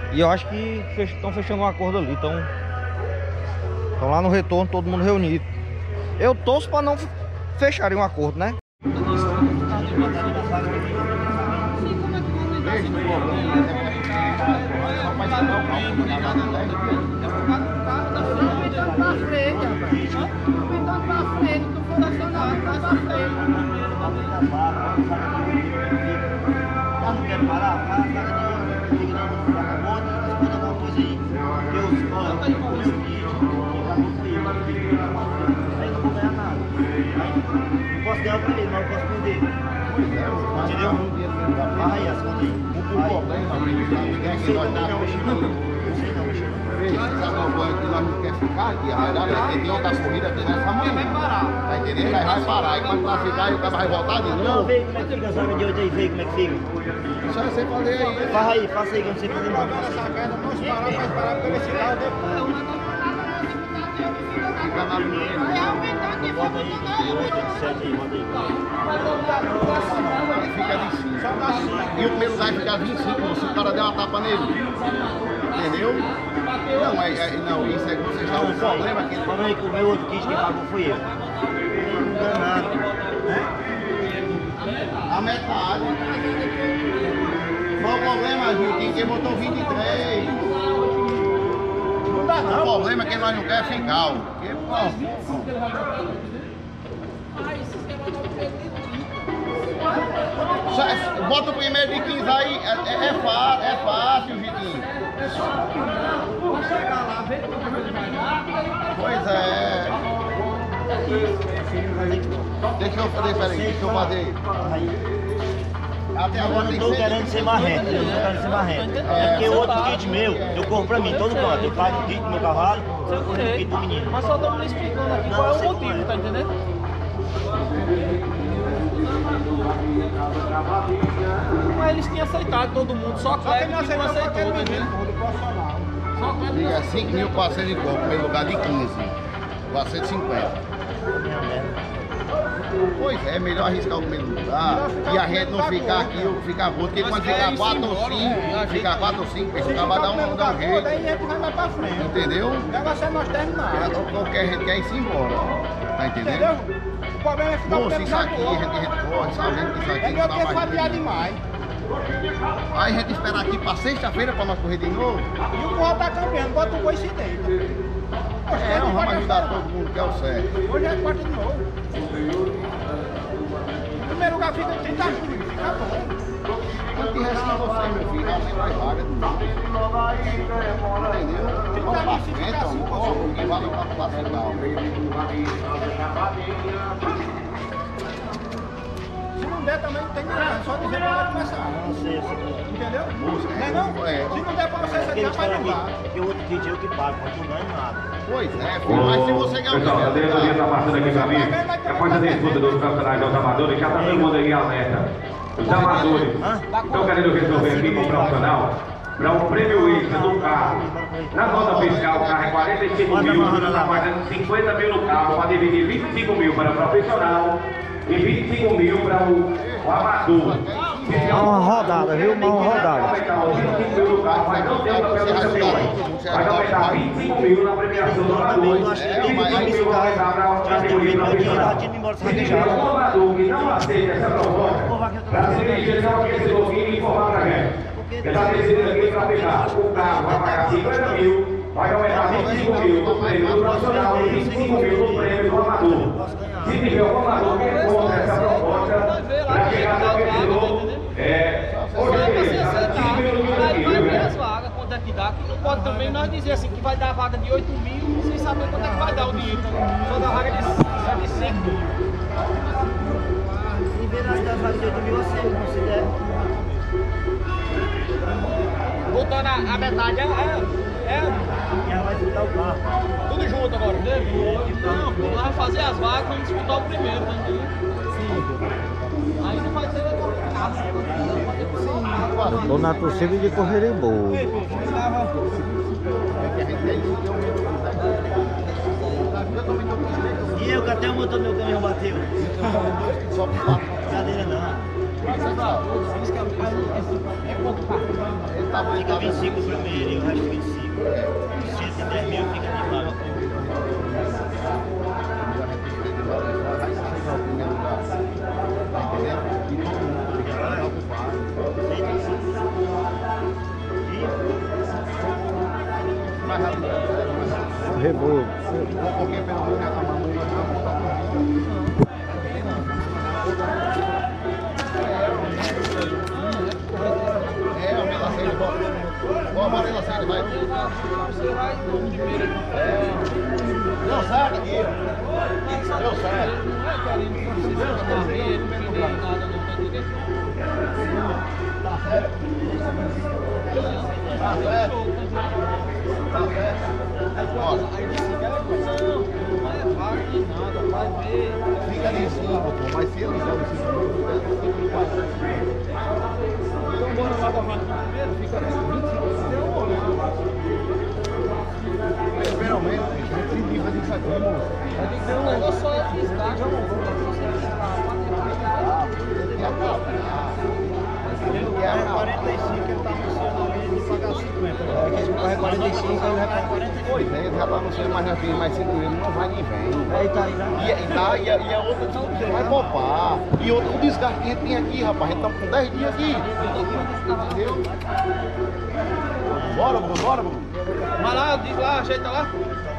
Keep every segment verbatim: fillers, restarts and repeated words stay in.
E eu acho que estão fechando um acordo ali. Estão lá no retorno, todo mundo reunido. Eu torço para não fecharem um acordo, né? Posso dar pra ele, mas eu posso perder. Entendeu? Fala aí as contas aí. O problema, ninguém aqui nós não mexendo. Sabe qual foi que nós não queremos ficar aqui? A verdade é que tem outras corridas que nessa manhã vai parar. Tá entendendo? Aí vai parar. E quando classificar, o cara vai voltar de novo. Não, vê como é que fica essa de hoje aí, vê como é que fica. Só você fazer aí. Faz aí, faça aí que eu não sei fazer nada. Essa sacada, não se parar, vai parar porque esse carro depois. Fica na linha. Bota aí, de oito, de sete aí, bota aí. Fica de cinco. E o primeiro lugar fica vinte e cinco, se o cara der uma tapa nele. Entendeu? Não, é, é, não, isso é que você já o problema aqui. Falando aí que o meu outro kit que pagou foi eu. Não danado. A metade. Qual o problema, Gil? Quem botou vinte e três? Não dá não. O problema é que nós não queremos ficar. Porque, pô. Bota o primeiro de quinze aí, é, é, é, fácil, é fácil, Vitinho. Pois é. Deixa eu fazer, peraí, deixa eu fazer. Até agora eu não tô querendo ser marrento, eu não tô querendo ser marrento. É porque o outro kit meu, eu corro pra mim, todo canto. Eu pago o kit do meu cavalo, o kit do menino. Mas só estamos explicando aqui qual é o motivo, tá entendendo? Mas eles tinham aceitado todo mundo, só que ele não aceitou, aceitou, entendeu? Diga cinco mil quatrocentos e pouco, primeiro lugar de quinze, quatrocentos e cinquenta. Pois é, melhor arriscar o primeiro lugar e a gente não ficar aqui, ficar gordo, porque quando ficar quatro ou cinco, ficar quatro ou cinco, esse cara vai dar um, dar um jeito. Daí a gente vai mais pra frente. Entendeu? O negócio é nós terminar. O que a gente quer é ir embora. Tá entendendo? O problema é ficar o tempo isso aqui, a gente, a gente corre, sabendo que isso aqui não dá mais jeito. Demais. Aí a gente esperar aqui pra sexta-feira pra nós correr de novo. E o curral tá cambiando, bota o boi se deita. É, não vamos ajudar todo mundo, que é o certo. Hoje é quarta de novo. O primeiro lugar fica trinta junho, fica bom. Quanto que resta você, meu filho? Aumenta as vagas do mundo. Entendeu? Vamos pra frente, ó, porque vale pra classificar. Se não der também não tem nada, só dizer pra lá começar. Não sei, entendeu? Música, não é não? É. Se não der pra você, você tem que ajudar. Porque o outro kit eu que pago, mas tu ganha nada. Pois é, filho, mas se você ganhar o pessoal, a diretoria está passando aqui para mim. Depois da disputa dos campeonatos dos amadores, já está todo mundo aí alerta. Os amadores estão querendo resolver aqui com o profissional para um prêmio extra do carro. Na nota fiscal, o carro é quarenta e cinco mil, você está pagando cinquenta mil no carro para dividir vinte e cinco mil para o profissional e vinte e cinco mil para o, o amador. Uma rodada, viu? Uma rodada. Vai aumentar vinte e cinco mil na premiação do amador. E vinte e cinco mil vai dar para a categoria profissional. O amador que não aceita essa proposta, para se dirigir ao aquecedor e informar para a gente. Ele está decidindo aqui para fechar. O carro vai pagar cinquenta mil, vai aumentar vinte e cinco mil no prêmio do profissional e vinte e cinco mil no prêmio do amador. Se tiver o amador que é contra essa proposta, para chegar ao aquecedor, é, hoje é aí vai ver as vagas, quanto é que dá. Não pode também nós dizer assim que vai dar a vaga de oito mil sem saber quanto é que vai dar o dinheiro. Só dá a vaga de cinco mil. Se ver as das vagas de oito mil, você considera. Voltando a, a metade, é. é Quem vai disputar o carro? Tudo junto agora. Não, pô, nós vamos fazer as vagas, vamos disputar o primeiro, tá entendendo? Sim. Aí não vai ter. Tô na torcida de correr boa. E eu que até o motor do meu caminhão bateu. Cadeira não. Fica vinte e cinco primeiro e o resto vinte e cinco. cento e dez mil fica de vaga. Rebolo. Porque pelo menos a mamãe vai É, o Melacene, ó, a Melacene vai. Você vai no primeiro. Não, sai daqui. Eu saio. Não é querendo que você seja barreiro, não tem nada, não tá entendendo? Tá certo? Tá certo? Tá certo? Ó, Aí você quer não, não é vaga nem nada, vai ver. fica ali em cima, pô, mas se ele não se Então bora lá da vaga primeiro, fica ali vinte e cinco. pelo menos, a gente se livra disso aqui, moço. Tem que ser um negócio só fiscal, já não vou. Ele quer quarenta e cinco, ele tá anunciando ali de pagar cinquenta. É que se corre quarenta e cinco, ele vai pagar quarenta e cinco. Pois é, ele já tá anunciando mais assim, mais cinco mil, não vai nem vem. Aí tá aí, né? E, e, tá, e, a, e a outra não, você vai poupar. E outra, o desgaste que a gente tem aqui, rapaz, a gente tá com dez dias aqui. Entendeu? Bora, Bruno, bora, Bruno. Vai lá, diz lá, ajeita lá.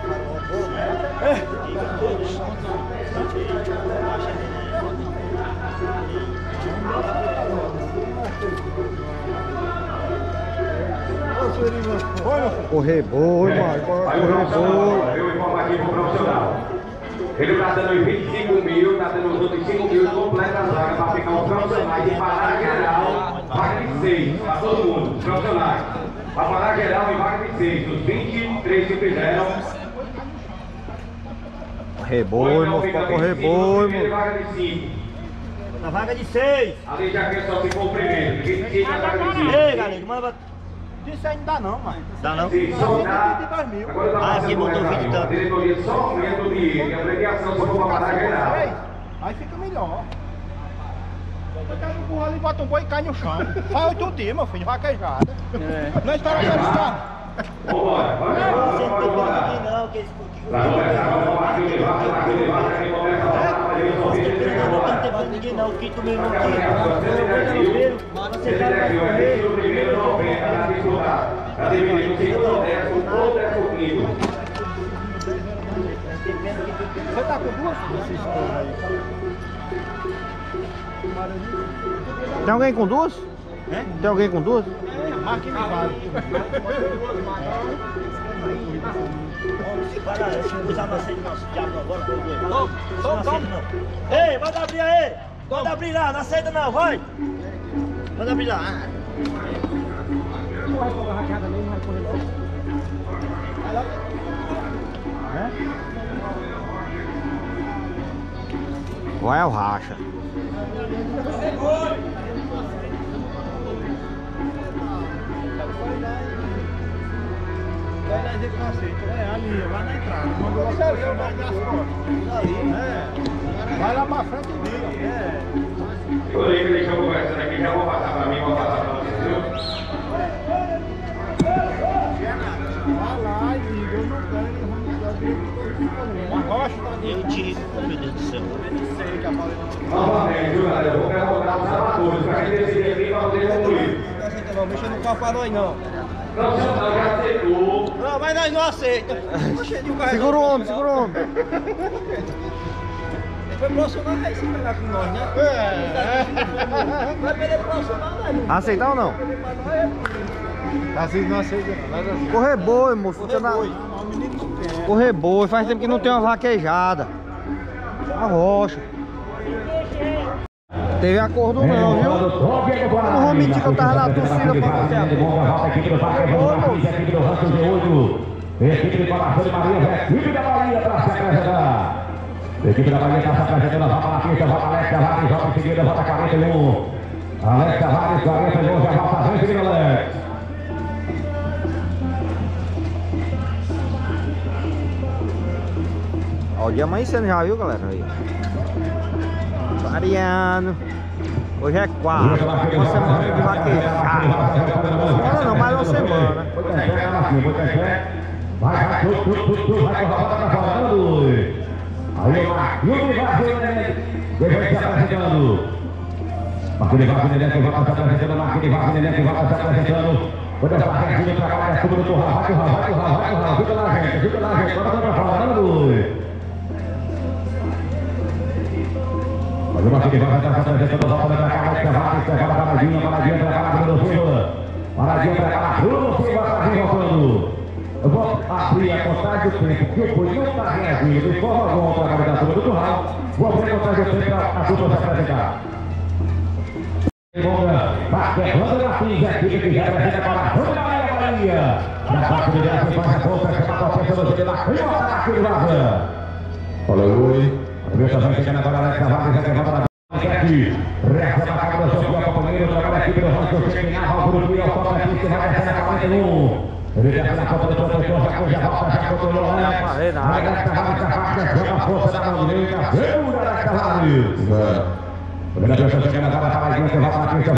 Correr boi, mano. Correr boi. Eu informativo profissional. Ele está dando vinte e cinco mil, está dando os outros cinco mil completa a vaga para ficar os profissionais de parada geral, vaga de seis, para todo mundo, os profissionais. Para parada geral e vaga de seis, os vinte e três que fizeram. Correr boi, moço. Pra correr boi, Primeiro moço. vaga de cinco. Na vaga de seis. Ali já quer só se for o primeiro, vinte e cinco na vaga de cinco. Ei, galera, manda pra... Isso aí não dá não, mano. Dá não? Sim, só dá. Agora eu tava Ah, aqui fazendo botou uma vinte e tanto. a diretoria só aumenta o dinheiro e a premiação só for para parada geral. Aí fica melhor. Eu quero empurrar ali, bota um boi e cai no chão. Faz oito dias, meu filho, vaquejada. Não espera que eles estão. Vambora, vai, vai, Você não tem vai, vai. que não, que esse pouquinho... Vai começar, vamos lá, que ele vai, vai, que ele vai, que ele começa a falar, mas ele só fica chegando Não lá. tem tempo ninguém não, o quinto mesmo Vai aqui. caminhar, você Eu vou no primeiro, você vai vai correr. ser o primeiro noventa na disputa. Está dividindo o segundo décimo ou décimo quinto. Você tá com duas? Tem alguém com duas? É? Tem alguém com duas? Marque me vale. Vai lá, se usar na sede nosso diabo não, bora, bora, bora. Ei, manda abrir aí! Manda abrir lá, não aceita não, vai! Manda abrir lá. Vai ao racha. É, ali, vai na entrada. Mandou você ali, vai das costas. É. Vai lá pra frente e liga. É. Eu lembro que deixa eu conversando aqui, já vou passar para mim, vou passar para vocês, viu? Vai lá e liga. Eu não quero, eles vão me dar. Uma rocha. Eu te... Meu Deus do céu. Novamente, viu, galera? Eu vou perguntar os amadores, para quem decidir aqui, para poder concluir. Não mexa no carro para nós, não. Profissional já aceitou. Não, mas nós não aceitamos. Segura o homem, segura o homem. Foi profissional, aí se pegar com nós, né? É. Vai perder profissional, né? Aceitar ou não? Assim não aceita, não. Correr boi, moço. Fica na... Correr boi. Faz tempo que não tem uma vaquejada. A rocha. Teve acordo não, viu? Eu não vou mentir que eu tava na torcida pra você agora. Equipe do Vasco, equipe do Rancho G oito. Equipe de Palácio de Maria, equipe da Bahia para se apresentar. Equipe da Bahia está se apresentando, volta na pista, volta Alex Tavares, volta em seguida, volta quarenta e um. Alex Tavares, quarenta e um, já volta a frente, seguida Alex. Ó, o dia amanhecendo já, viu, galera? Aí. Mariano. Hoje é quatro. Uma semana de vaquejada. Semana não, mais uma semana. Vai, vai, tudo, tudo, tudo, tudo, vai com a roda pra fora, dois. Aí o Marquinhos Wagner, depois se apresentando. Marquinhos Wagner, que vai se apresentando, Marquinhos Wagner, que vai se apresentando. Quando essa retinha pra cá, é tudo no turral, vai, turral, vai, turral, vai, turral, fica lá, gente, fica lá, gente, bota pra fora, dois. Mas o Marquinhos vai estar se apresentando, volta pra cá, vai, vai, vai, vai, paradinha, paradinha, pra cá, Bruno Silva. Paradinha pra cá, Bruno Silva, tá voltando. Eu vou abrir a contagem do tempo, que o Boi não está reagindo de forma alguma para a candidatura do Turral. Vou abrir a contagem do tempo para a dupla se apresentar. Fernando Martins, a equipe que já apresenta para a Rua Maria Bahia. Na parte de graça, faz a força, chama a potência do Gê da Prima aqui do Vaza. Olha o Oi. A primeira vez chegando agora, Alex Tavares, já levanta na aqui. Recebe a cara do seu fiel companheiro, trabalha a equipe do Rancho Chequinhava, o Grupo e o Toca aqui, que vai descer na quarenta e um. Ele desce na conta do professor, já foi, já volta, já controlou o Alex. Alex Tavares, Tavares, chama a força da mão direita, segura Alex Tavares. Primeira pessoa chegando agora, Paradinha, que vai para a pista.